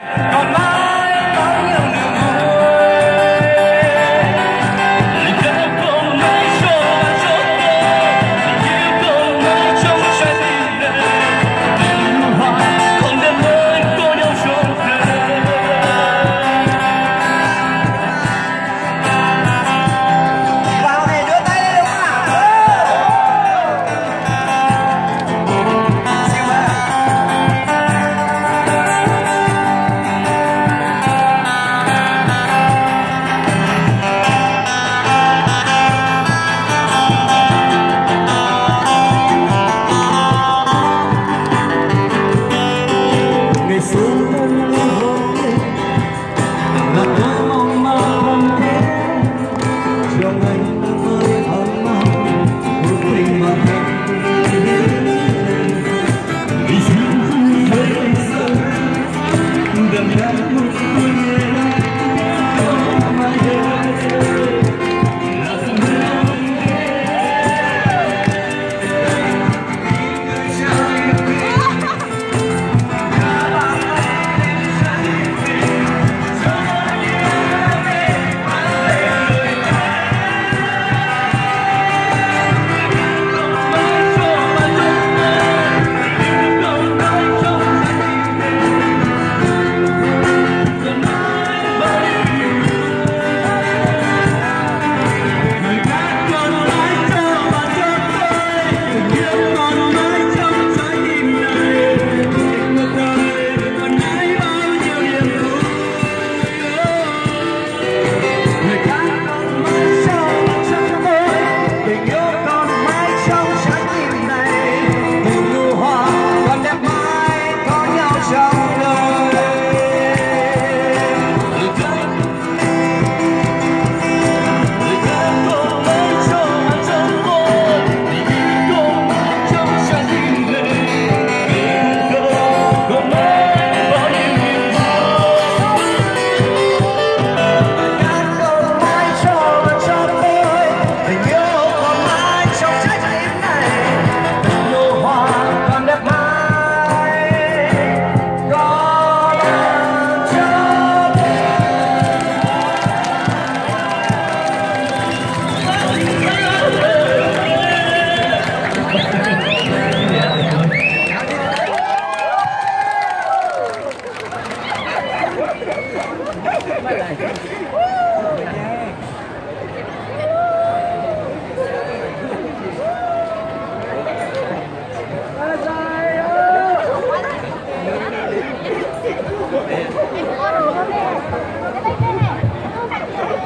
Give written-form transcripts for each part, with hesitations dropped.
còn mãi bao nhiêu niềm vui. Lời ca còn mãi cho bạn cho tôi, tình yêu còn mãi trong trái tim này. Tình yêu hoa còn đẹp hơn có nhau trọn đời. Vào này đưa tay lên đúng không ạ? Siêu ạ. Ngày xưa thân hồn là tôi mong mơ không thế, cho anh ta với ấm áp một tình mà thật. Vì chuyện không thấy sâu đậm đà một vui nhẹ có mai đây là tình yêu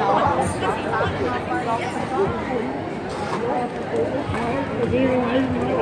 Đi